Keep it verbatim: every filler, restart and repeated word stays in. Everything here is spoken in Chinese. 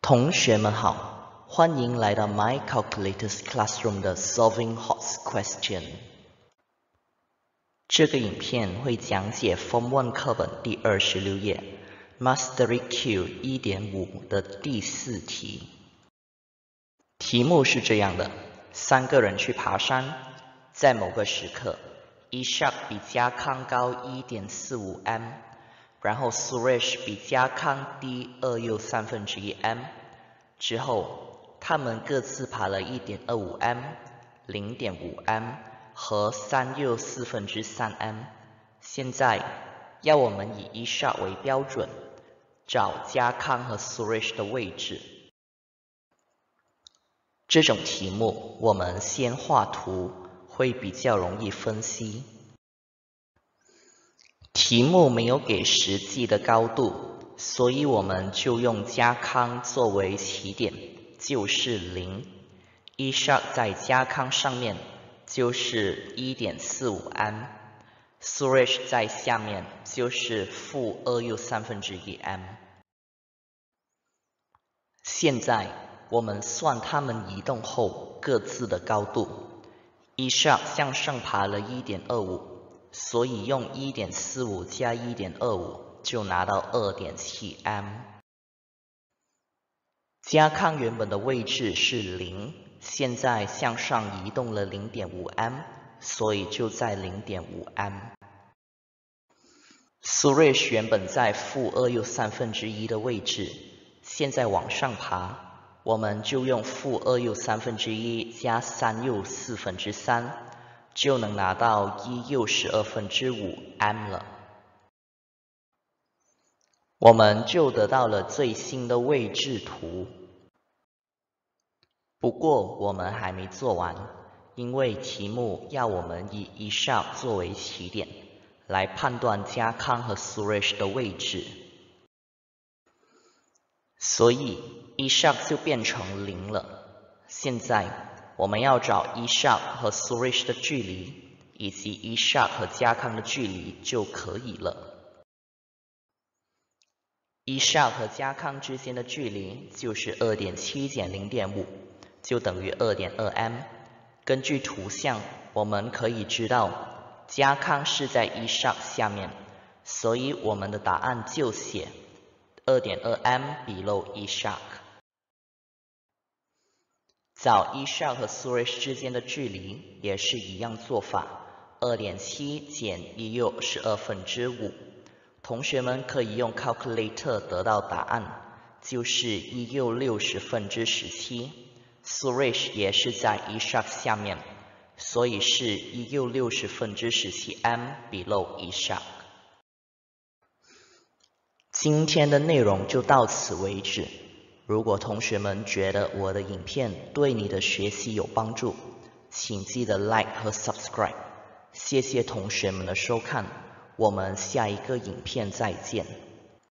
同学们好，欢迎来到 My Calculators Classroom 的 Solving Hot Question。这个影片会讲解 Form One 课本第二十六页 Mastery Q 一点五 的第四题。题目是这样的：三个人去爬山，在某个时刻 ，Ishak 比家康高 一点四五 m。然后 Suresh 比家康低二又三分之一 m， 之后他们各自爬了 一点二五 m、零点五 m 和三又四分之三 m。现在要我们以 Ishak 为标准，找家康和 Suresh 的位置。这种题目我们先画图，会比较容易分析。题目没有给实际的高度，所以我们就用家康作为起点，就是零。Ishak 在家康上面就是 一点四五 m， Suresh 在下面就是负二又三分之一 m。现在我们算他们移动后各自的高度。Ishak 向上爬了 一点二五。所以用 一点四五 加 一点二五 就拿到 二点七 m。家康原本的位置是零，现在向上移动了 零点五 m， 所以就在 零点五 m。Suresh 原本在负二又三分之一的位置，现在往上爬，我们就用负二又三分之一加三又四分之三。就能拿到一又十二分之五 m 了，我们就得到了最新的位置图。不过我们还没做完，因为题目要我们以 Ishak 作为起点，来判断家康和 Suresh 的位置，所以 Ishak 就变成零了。现在我们要找 Ishak 和 Suresh 的距离，以及 Ishak 和家康的距离就可以了。Ishak 和家康之间的距离就是 二点七 减 零点五， 就等于 二点二 m。根据图像，我们可以知道家康是在 Ishak 下面，所以我们的答案就写 二点二 m below Ishak。找 Ishak 和 Suresh 之间的距离也是一样做法， 二点七 减一又十二分之五。同学们可以用 calculator 得到答案，就是一又六十分之十七。Suresh 也是在 Ishak 下面，所以是一又六十分之十七 m below Ishak。今天的内容就到此为止。如果同学们觉得我的影片对你的学习有帮助，请记得 like 和 subscribe。谢谢同学们的收看，我们下一个影片再见。